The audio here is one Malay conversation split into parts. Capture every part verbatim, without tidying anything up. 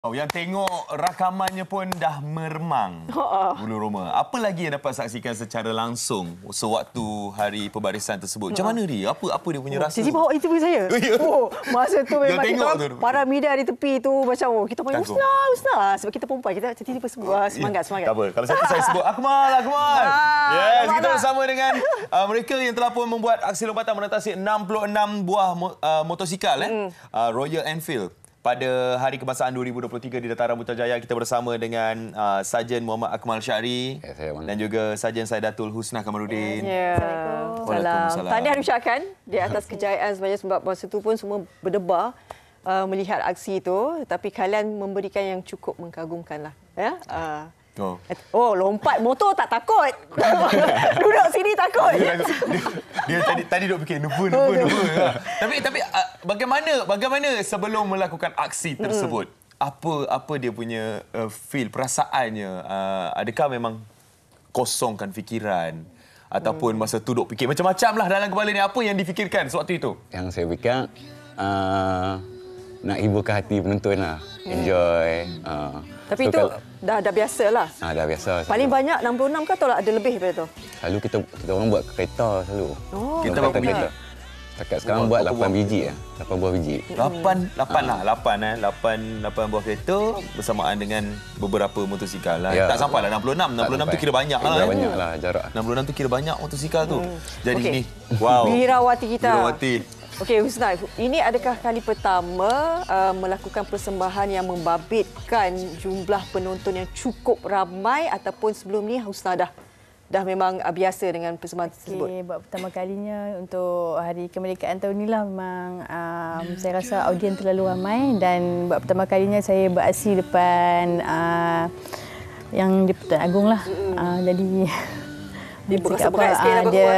Oh, yang tengok rakamannya pun dah meremang Oh. bulu roma. Apa lagi yang dapat saksikan secara langsung sewaktu hari pembarisan tersebut? Macam mana dia? Apa apa dia punya Oh, rasa? Cici bawa interview saya. Oh, ya? Oh, masa tu memang tengok kita tu. para media di tepi tu macam oh, kita panggil Takut. Usna, Usna. Sebab kita perempuan, kita tiba-tiba sebut ah, semangat, semangat. Tak apa. Kalau satu saya sebut Akmal, Akmal. Ah, Yes, nampak kita tak? bersama dengan uh, mereka yang telah pun membuat aksi lompatan menentasi enam puluh enam buah mo- uh, motosikal eh. Mm. Uh, Royal Enfield. Pada Hari Kebangsaan dua ribu dua puluh tiga di Dataran Putrajaya, kita bersama dengan uh, Sarjan Muhammad Akmal Syari Ya, saya, dan juga Sarjan Saidatul Husna Kamarudin. Ya. Waalaikumsalam. Salam. Tahniah diucapkan di atas kejayaan sebenarnya sebab masa itu pun semua berdebar uh, melihat aksi itu, tapi kalian memberikan yang cukup mengagumkan lah. Ya. Uh, Oh. Oh, lompat motor tak takut. Duduk sini takut. Dia, dia, dia tadi tadi duk fikir nubu nubu nubu. Tapi tapi uh, bagaimana bagaimana sebelum melakukan aksi tersebut? Apa apa dia punya uh, feel perasaannya? Uh, adakah memang kosongkan fikiran ataupun masa tu duk fikir macam-macam lah dalam kepala ni, apa yang difikirkan sewaktu itu? Yang saya fikir uh, nak hiburkan hati penonton lah. Enjoy. Uh, Tapi so itu kalau, dah dah biasa lah. ah, dah biasa. Paling selalu. banyak enam puluh enam ke atau ada lebih daripada tu? Selalu kita kita orang buat kereta selalu. Oh, Kita Kereta- berapa biji? kereta. Setakat sekarang Berapa- buat berapa lapan buah? biji ya. lapan buah biji. Lapan, lapan lah, lapan eh, lapan, lapan buah kereta bersamaan dengan beberapa motosikal lah. Ya. Tak sampai lah enam puluh enam, enam puluh enam tu sampai. kira banyak lah. Kira eh. banyak lah jarak. enam puluh enam tu kira banyak motosikal tu. Jadi Okey. ni, wow. Birawati kita. Birawati. Okey, Husna, ini adakah kali pertama uh, melakukan persembahan yang membabitkan jumlah penonton yang cukup ramai ataupun sebelum ni Husna dah dah memang uh, biasa dengan persembahan tersebut? Okay, buat pertama kalinya untuk Hari Kemerdekaan tahun ni lah memang um, saya rasa audien terlalu ramai dan buat pertama kalinya saya beraksi depan uh, yang di Pertuan Agong lah. Uh, jadi Dia berat-berat sikit lah, dia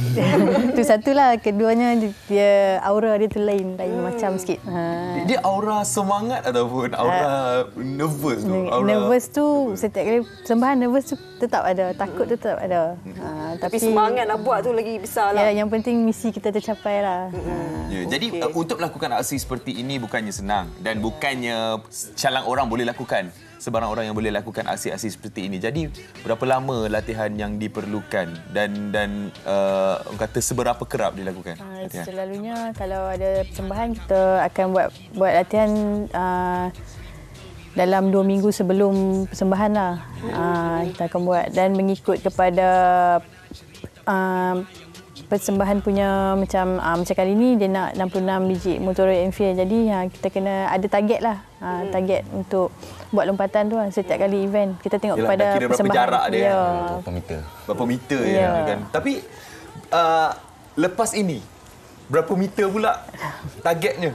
itu satulah, keduanya dia, dia aura dia tu lain lain Hmm. macam sikit. Ha. Dia aura semangat ataupun aura nervous tu? Aura... Nervous tu setiap kali persembahan nervous tu tetap ada, takut tetap ada. Ha, Tapi semangat nak buat tu lagi besar lah. Ya, yang penting misi kita tercapai lah. Ya, jadi Okey. uh, untuk melakukan aksi seperti ini bukannya senang dan bukannya calang orang boleh lakukan. Sebarang orang yang boleh lakukan aksi-aksi seperti ini. Jadi berapa lama latihan yang diperlukan dan dan uh, orang kata seberapa kerap dilakukan? Uh, latihan? selalunya kalau ada persembahan kita akan buat buat latihan uh, dalam dua minggu sebelum persembahan lah. Uh, kita akan buat dan mengikut kepada uh, persembahan punya macam uh, macam kali ni dia nak enam puluh enam biji motor Royal Enfield. Jadi uh, kita kena ada target lah. Uh, target untuk buat lompatan tu lah setiap kali event. Kita tengok Yelah, kepada dah kira berapa persembahan. jarak dia, Ya. Berapa meter? Berapa meter Ya. ya kan? Tapi uh, lepas ini berapa meter pula targetnya?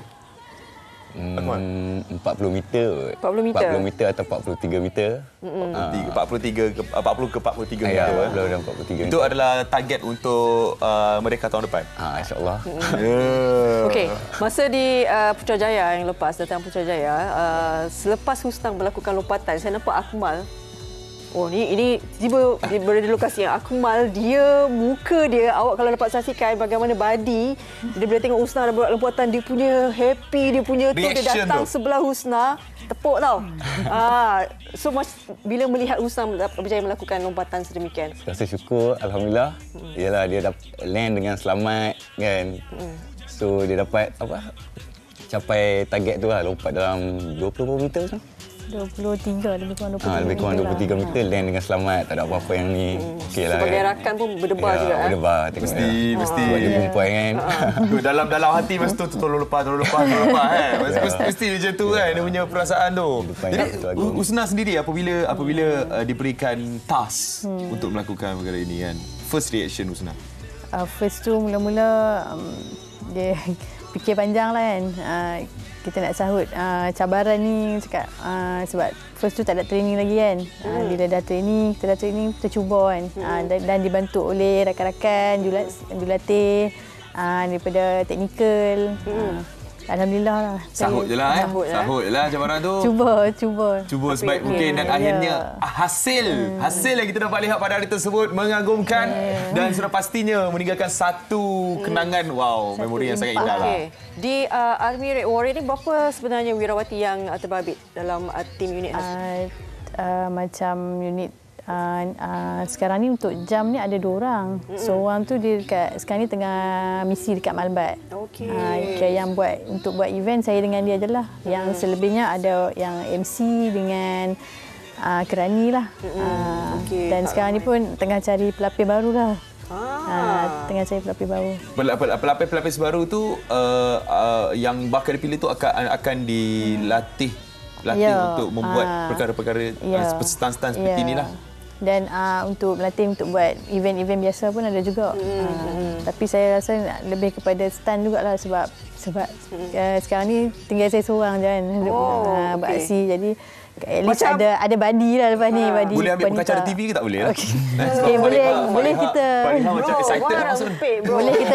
Hmm, empat puluh meter. empat puluh meter. empat puluh meter atau empat puluh tiga meter. Ah. empat puluh tiga ke empat puluh ke empat puluh tiga Ya, meter. eh. empat puluh dan empat puluh tiga Itu meter. adalah target untuk uh, mereka tahun depan. Ah, insya-Allah. Yeah. Okey, masa di uh, Putrajaya yang lepas, datang Putrajaya, uh, selepas Husna melakukan lompatan, saya nampak Akmal. Oh, ni ini tiba dia berada di lokasi yang Akmal, dia, muka dia, awak kalau dapat saksikan bagaimana body, dia bila tengok Husna dah buat lompatan, dia punya happy, dia punya tu, dia Reaction datang tu. sebelah Husna, tepuk tau. ah, so mas, bila melihat Husna berjaya melakukan lompatan sedemikian. Rasa syukur, alhamdulillah. Yalah dia dapat land dengan selamat kan. So dia dapat apa? Capai target tu lah, lompat dalam dua puluh meter tu. dua puluh tiga, lebih kurang dua puluh tiga. Ha, lebih kurang dua puluh tiga lah. meter land dengan selamat, tak ada apa-apa yang ni. Okey lah. Sebagai kan. rakan pun berdebar ya, juga. eh. Berdebar tengok. Mesti, ya. mesti. Sebab dia perempuan kan. dalam dalam hati mesti tu tolong lepas, tolong lepas, tolong lepas kan. Mesti, mesti, mesti macam tu kan dia punya perasaan tu. Depan Jadi satu lagu. Husna sendiri apabila apabila uh, diberikan task untuk melakukan perkara ini kan. First reaction Husna. Uh, first tu mula-mula um, dia fikir panjang lah kan. Uh, kita nak sahut uh, cabaran ni cakap uh, sebab first tu tak ada training lagi kan. Uh, bila dah training, kita dah training, kita cuba kan. Uh, dan, dan dibantu oleh rakan-rakan, jurulat- jurulatih uh, daripada teknikal. Uh, Alhamdulillah lah. Sahut je lah, eh. Sahut, eh. Sahut je lah cabaran tu. Cuba, cuba. Cuba Tapi sebaik okey. mungkin dan Ya. akhirnya hasil hasil yang kita dapat lihat pada hari tersebut mengagumkan dan sudah pastinya meninggalkan satu kenangan wow, memori yang sangat indah lah. Okey. Di uh, Army Red Warrior ni berapa sebenarnya wirawati yang uh, terbabit dalam uh, tim unit Haz? Uh, uh, macam unit uh, uh, sekarang ni untuk jam ni ada dua orang. Mm-hmm. Seorang tu dia dekat sekarang ni tengah misi dekat Malbat. Okey. Uh, yang buat untuk buat event saya dengan dia ajalah. Yang selebihnya ada yang M C dengan uh, Kerani lah. Mm-hmm. Uh, Okey. Dan sekarang ni pun tengah cari pelapis baru lah. Ah. Uh, tengah cari pelapis baru. Pelapis-pelapis baru tu uh, uh, yang bakal dipilih tu akan akan dilatih latih Ya, untuk membuat ah, perkara-perkara ya, uh, stan-stan seperti ya. inilah. Dan uh, untuk melatih untuk buat event-event biasa pun ada juga. Mm, uh, mm. Tapi saya rasa lebih kepada stand jugalah sebab sebab mm. uh, sekarang ni tinggal saya seorang je kan. Oh, uh, buat okey. aksi jadi at least Macam- ada ada badi lah lepas ni. Badi Boleh ambil wanita. pengacara T V ke tak boleh lah? Okey. Eh, sebab Okey, boleh Fariha- boleh Fariha- kita Fariha macam excited wah, nak masuk. rempit, bro. boleh kita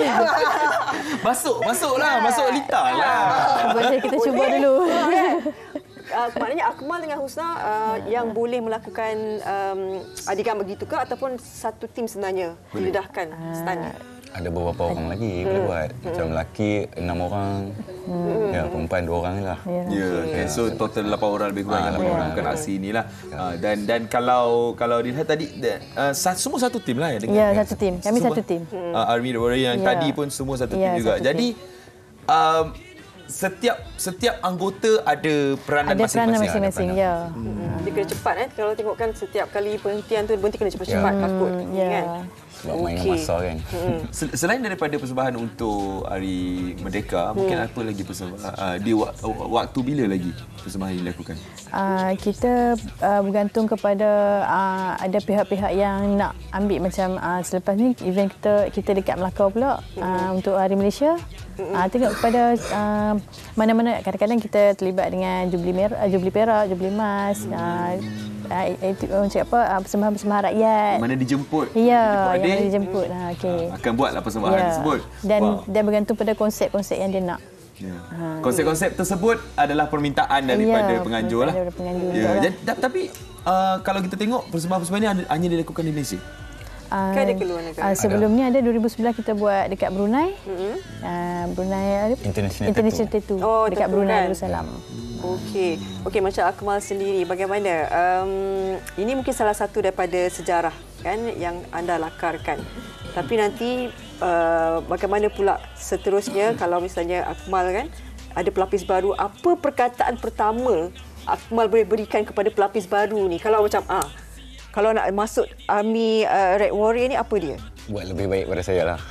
Masuk, masuk lah. Masuk Lita lah. boleh kita cuba dulu. Uh, maknanya Akmal dengan Husna uh, yang boleh melakukan um, adegan begitu ke ataupun satu tim sebenarnya didedahkan stand ni? Ada beberapa orang lagi boleh buat. Macam lelaki enam orang. Ya, perempuan dua orang je lah. Ya. Ya, okay. So total lapan orang lebih kurang Ah, yang lapan orang. melakukan aksi inilah. Ah, dan dan kalau kalau dilihat tadi uh, semua satu tim lah ya dengan Ya, satu tim. Kami semua, satu tim. Uh, Army Warrior yang Ya. tadi pun semua satu Ya, tim juga. satu Jadi um, setiap setiap anggota ada peranan Ada peranan masing-masing. masing-masing. Ya. Dia kena cepat eh. Kalau tengokkan setiap kali penghentian tu berhenti kena cepat-cepat Ya. takut Ya. kan. Sebab main dengan Okey. masa kan. Sel- Selain daripada persembahan untuk Hari Merdeka, mungkin apa lagi persembahan uh, di wak- waktu bila lagi persembahan ini dilakukan? Uh, kita uh, bergantung kepada uh, ada pihak-pihak yang nak ambil macam uh, selepas ni event kita kita dekat Melaka pula uh, untuk Hari Malaysia. Uh, tengok kepada uh, mana-mana kadang-kadang kita terlibat dengan Jubli Merah, uh, Jubli Perak, Jubli Emas, uh, uh, itu uh, macam apa uh, persembahan-persembahan rakyat. Mana dijemput? Ya, Dijemput yang adik, dijemput. Ha, okey. akan buatlah persembahan Ya. tersebut. Dan Wow. dan bergantung pada konsep-konsep yang dia nak. Ya. Konsep-konsep tersebut adalah permintaan daripada Ya, penganjur lah. daripada penganjur Ya. betul lah. Jadi, ta- tapi uh, kalau kita tengok persembahan-persembahan ini hanya- hanya dilakukan di Malaysia. Uh, Kan ada keluar negara. Uh, sebelum ni ada dua ribu sebelas kita buat dekat Brunei. Mm-hmm. Uh, Brunei ada International International Tattoo. Oh, dekat tattoo Brunei kan? Darussalam. Okey. Okey, macam Akmal sendiri bagaimana? Um, ini mungkin salah satu daripada sejarah kan yang anda lakarkan. Tapi nanti uh, bagaimana pula seterusnya kalau misalnya Akmal kan ada pelapis baru, apa perkataan pertama Akmal boleh berikan kepada pelapis baru ni? Kalau macam ah kalau nak masuk Army uh, Red Warrior ni apa dia? Buat lebih baik pada saya lah.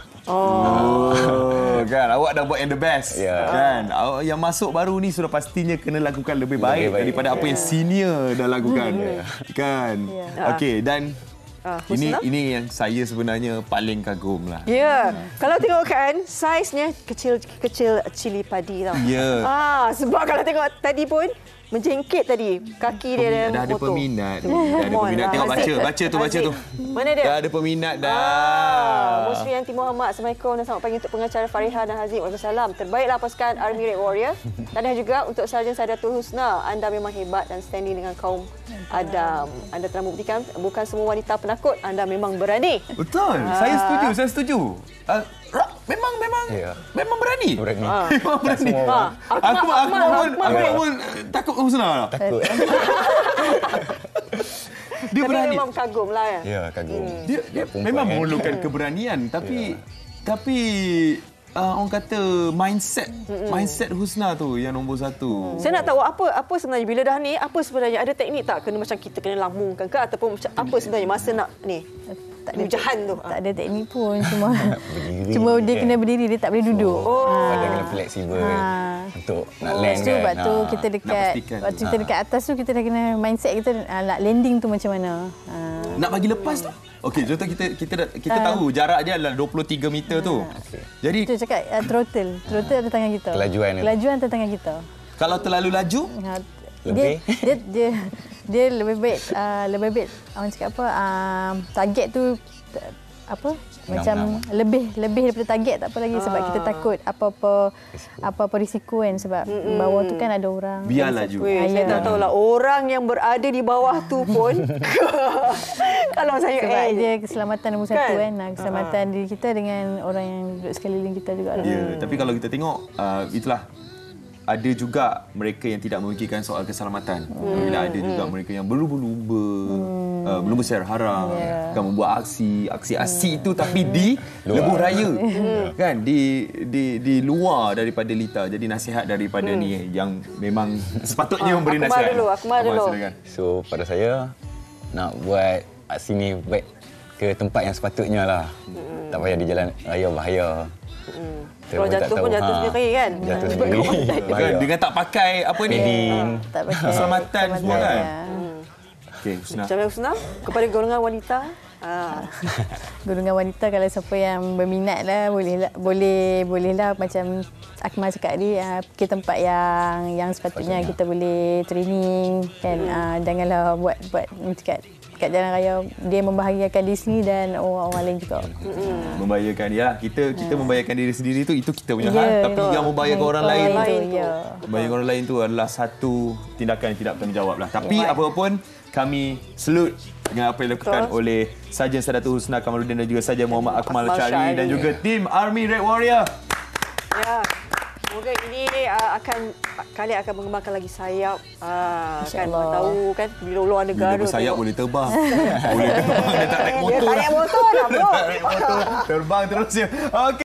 Oh, kan awak dah buat yang the best. Ya. Kan awak yang masuk baru ni sudah pastinya kena lakukan lebih baik, Lebih baik. daripada apa yang senior dah lakukan. Kan. Okey, dan Ah, ini Husna? ini yang saya sebenarnya paling kagum lah. Ya, kalau tengok kan saiznya kecil-kecil cili padi tau. Ya. Ah, sebab kalau tengok tadi pun menjengkit tadi kaki dia dalam Dah ada motor. peminat. Dah ada peminat. Tengok baca, baca tu, baca tu. Mana dia? Dah ada peminat dah. Ah, Musri Yanti Muhammad. Assalamualaikum dan selamat pagi untuk pengacara Fariha dan Hazim. Waalaikumsalam. Terbaiklah pasukan Army Red Warrior. Tahniah juga untuk Sarjan Sadatul Husna. Anda memang hebat dan standing dengan kaum Adam. Anda telah membuktikan bukan semua wanita penakut. Anda memang berani. Betul. Saya setuju, saya setuju. Uh, memang memang Ya. memang berani. Berani. Memang berani. semua Ah, Aku aku aku Akmal, pun Akmal, aku Akmal. pun takut kau senang. Takut. Dia Tapi berani. memang kagum lah ya. Ya, kagum. Dia, dia Perempuan memang kan? memerlukan keberanian tapi tapi uh, orang kata mindset mindset Husna tu yang nombor satu. Saya nak tahu apa apa sebenarnya bila dah ni, apa sebenarnya ada teknik tak kena macam kita kena lambungkan ke ataupun macam apa sebenarnya masa nak ni? Tak ada Hujahan tu. tak ada teknik pun cuma Berdiri, cuma dia kan? kena berdiri, dia tak boleh duduk. Oh. Badan kena fleksibel Ha. untuk nak Lepas land tu kan. waktu tu Ha. kita dekat pastikan. waktu kita dekat atas tu kita dah kena mindset kita uh, nak landing tu macam mana. Ha. Nak bagi lepas tu. Okey, contoh kita kita dah- kita tahu jarak dia adalah dua puluh tiga meter tu. Jadi Itu cakap uh, throttle. Throttle ada tangan kita. Kelajuan dia. Kelajuan ada tangan kita. kalau terlalu laju, Ha, Lebih? Dia, dia dia dia lebih baik uh, lebih baik orang cakap apa uh, target tu apa macam lebih lebih daripada target tak apa lagi sebab kita takut apa-apa apa-apa risiko kan sebab mm-hmm. bawah tu kan ada orang. Biarlah juga. Weh, saya tak tahulah orang yang berada di bawah tu pun kalau saya sebab eh, dia keselamatan nombor kan? satu kan. Keselamatan uh-huh. diri kita dengan orang yang duduk sekeliling kita juga. Ya, yeah, tapi kalau kita tengok uh, itulah ada juga mereka yang tidak memikirkan soal keselamatan. Hmm. Bila ada juga mereka yang berlumba-lumba, hmm. uh, berlumba secara haram, yeah. kan membuat aksi, aksi-aksi hmm. itu tapi di lebuh raya. Hmm. Kan di di di luar daripada Lita. Jadi nasihat daripada hmm. ni yang memang sepatutnya memberi Akmal nasihat. Dulu, Akmal dulu. So pada saya nak buat aksi ni baik ke tempat yang sepatutnya lah. Hmm. Tak payah di jalan raya bahaya. Hmm. Kalau jatuh pun jatuh ha, sendiri kan? Jatuh sendiri. Kan, dengan tak pakai apa ni? Padding. Tak pakai keselamatan semua kan? Hmm. Okey, Husna. Macam mana Husna? Kepada golongan wanita? Ha. Golongan wanita kalau siapa yang berminat lah boleh boleh bolehlah macam Akmal cakap tadi ke tempat yang yang sepatutnya kita boleh training kan. Hmm. Uh, janganlah buat buat dekat kat jalan raya, dia membahayakan diri sendiri dan orang-orang lain juga. Hmm. Membahayakan dia. Kita kita membahayakan diri sendiri tu itu kita punya yeah, hal, tapi betul. Yang membahayakan orang, orang lain, lain tu. Yeah. Membahayakan orang lain tu adalah satu tindakan yang tidak bertanggungjawab lah. Tapi yeah. apapun kami salute dengan apa yang dilakukan betul. Oleh Sarjan Sadatul Husna Kamaluddin dan juga Sarjan Muhammad Akmal Syari dan juga tim Army Red Warrior. Ya. Semoga ini uh, akan kalian akan mengembangkan lagi sayap. Uh, kan tahu kan di luar negara. Bila bersayap boleh terbang. boleh terbang. Dia tak naik motor. Dia tak naik motor dah, bro. Naik motor terbang terus ya. Okey.